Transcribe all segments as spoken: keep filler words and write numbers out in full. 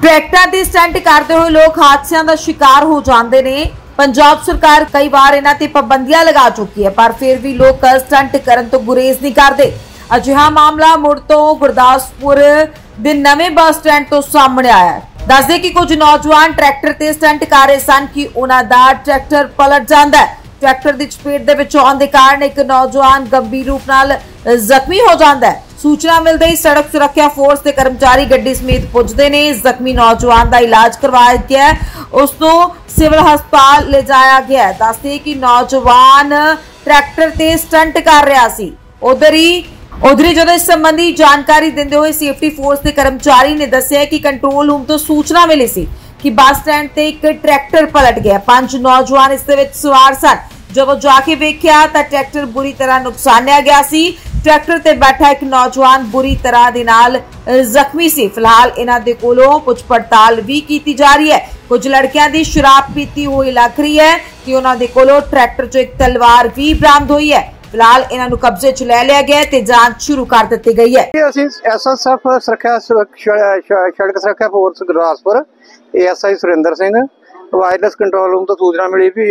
Tractor ते stunt करते हुए लोग हादसों का शिकार हो जाते हैं। पंजाब सरकार कई बार इन्हां ते पाबंदियां लगा चुकी है, पर फिर भी लोग स्टंट करन तो गुरेज नहीं करते। अजिहा मामला मुड़ तो गुरदासपुर दे नवें बस स्टैंड तो सामने आया है। दस दे कि कुछ नौजवान ट्रैक्टर ते स्टंट कर रहे सन कि उन्हां दा ट्रैक्टर पलट जांदा है। ट्रैक्टर की चपेट दे विच आउण दे कारण एक नौजवान गंभीर रूप नाल जख्मी हो जाता है। सूचना मिलते ही सड़क सुरक्षा फोर्स के कर्मचारी गड्डी समेत पुजते ने। जख्मी नौजवान का इलाज करवाया गया, उसको सिविल हस्पताल ले जाया गया। दसदे कि नौजवान ट्रैक्टर ते स्टंट कर रहा सी। उधर ही उधर ही जो इस संबंधी जानकारी देते हुए सेफ्टी फोर्स के कर्मचारी ने दस्सिया कि कंट्रोल रूम तो सूचना मिली सी कि बस स्टैंड ते एक ट्रैक्टर पलट गया। पांच नौजवान इस दे विच सवार सन। जब वो जाके वेख्या तां ट्रैक्टर बुरी तरह नुकसानिया गया सी। ट्रैक्टर ते बैठा एक नौजवान बुरी तरह दे नाल जख्मी सी। फिलहाल इन्हां दे कोलों पुछ पड़ताल भी की जा रही है। कुछ लड़कियां दी शराब पीती हुई लग रही है कि उन्हां दे कोलों ट्रैक्टर चों एक तलवार भी बरामद हुई है। फिलहाल इन्हां नूं कब्जे च ले लिया गया ते जांच शुरू कर दी गई है। ਅਸੀਂ ਐਸਐਸਐਫ ਸੁਰੱਖਿਆ ਸੜਕ ਸੁਰੱਖਿਆ force Gurdaspur ASI Surinder Singh wireless control room ਤੋਂ ਸੂਚਨਾ ਮਿਲੀ ਵੀ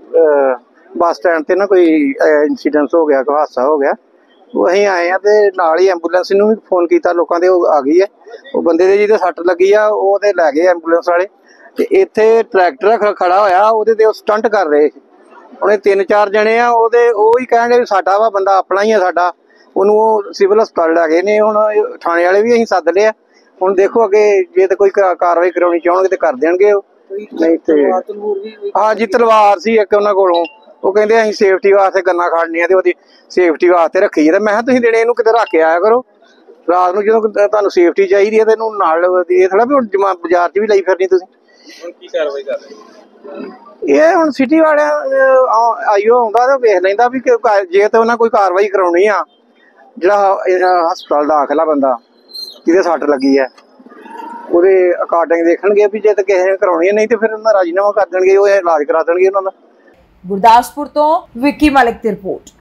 ਬੱਸ ਸਟੈਂਡ ਤੇ ਨਾ ਕੋਈ ਇਨਸੀਡੈਂਟ ਹੋ ਗਿਆ, ਕੋਈ ਹਾਦਸਾ ਹੋ ਗਿਆ। ਅਸੀਂ ਆਏ ਆ ਤੇ ਨਾਲ ਹੀ ਐਂਬੂਲੈਂਸ ਨੂੰ ਵੀ ਫੋਨ ਕੀਤਾ, ਲੋਕਾਂ ਦੇ ਉਹ ਆ ਗਈ ਹੈ। ਉਹ ਬੰਦੇ ਦੇ ਜਿਹਦੇ ਸੱਟ ਲੱਗੀ ਆ ਉਹ ਤੇ ਲੈ ਗਏ ਐਂਬੂਲੈਂਸ ਵਾਲੇ। ਤੇ ਇੱਥੇ ਟਰੈਕਟਰ ਖੜਾ ਹੋਇਆ, ਉਹਦੇ ਤੇ ਉਹ ਸਟੰਟ ਕਰ ਰਹੇ ਸੀ। ਉਹਨੇ ਤਿੰਨ ਚਾਰ ਜਣੇ ਆ, ਉਹਦੇ ਉਹ ਹੀ ਕਹਿਣਗੇ ਵੀ ਸਾਡਾ ਵਾ ਬੰਦਾ, ਆਪਣਾ ਹੀ ਆ ਸਾਡਾ। ਉਹਨੂੰ ਉਹ ਸਿਵਲ ਹਸਪਤਾਲ ਲੈ ਗਏ ਨੇ। ਹੁਣ ਥਾਣੇ ਵਾਲੇ ਵੀ ਅਸੀਂ ਸੱਦ ਲਿਆ। ਹੁਣ ਦੇਖੋ ਅੱਗੇ ਜੇ ਤੇ ਕੋਈ ਕਾਰਵਾਈ ਕਰਾਉਣੀ ਚਾਹਣਗੇ ਤੇ ਕਰ ਦੇਣਗੇ ਉਹ, ਨਹੀਂ ਤੇ ਹਾਂ ਜੀ ਤਲਵਾਰ ਸੀ ਇੱਕ ਉਹਨਾਂ ਕੋਲੋਂ। ਉਹ ਕਹਿੰਦੇ ਅਸੀਂ ਸੇਫਟੀ ਵਾਸਤੇ ਗੰਨਾ ਖੜਨੀਆਂ ਤੇ ਉਹਦੀ ਸੇਫਟੀ ਵਾਸਤੇ ਰੱਖੀ ਹੈ। ਤੇ ਮੈਂ ਕਿਹਾ ਤੁਸੀਂ ਦਿਨੇ ਇਹਨੂੰ ਕਿਤੇ ਰੱਖ ਕੇ ਆਇਆ ਕਰੋ, ਰਾਤ ਨੂੰ ਜਦੋਂ ਤੁਹਾਨੂੰ ਸੇਫਟੀ ਚਾਹੀਦੀ ਹੈ ਤੇ ਇਹਨੂੰ ਨਾਲ ਇਹ ਥੋੜਾ ਵੀ ਹੁਣ ਜਮਾ ਬਾਜ਼ਾਰ 'ਚ ਵੀ ਲਈ ਫਿਰਨੀ ਤੁਸੀਂ। ਹੁਣ ਕੀ ਕਾਰਵਾਈ ਕਰ ਰਹੇ ਇਹ ਹੁਣ ਸਿਟੀ ਵਾਲਿਆਂ ਆਈਓ ਆਉਂਦਾ ਤੇ ਵੇਖ ਲੈਂਦਾ ਵੀ ਜੇ ਤੇ ਉਹਨਾਂ ਕੋਈ ਕਾਰਵਾਈ ਕਰਾਉਣੀ ਆ। ਜਿਹੜਾ ਹਸਪਤਾਲ ਦਾਖਲ ਆ ਬੰਦਾ ਜਿਹਦੇ ਸੱਟ ਲੱਗੀ ਹੈ ਉਹਦੇ ਅਕਾਰਡਿੰਗ ਦੇਖਣਗੇ ਵੀ ਜੇ ਤੇ ਕਿਸੇ ਨੇ ਕਰਾਉਣੀ ਹੈ, ਨਹੀਂ ਤੇ ਫਿਰ ਉਹਨਾਂ ਰਾਜੀਨਾਮਾ ਕਰ ਦੇਣਗੇ, ਉਹ ਇਲਾਜ ਕਰਾ ਦੇਣਗੇ ਉਹਨਾਂ ਦਾ। गुरदासपुर तो विक्की मलिक की रिपोर्ट।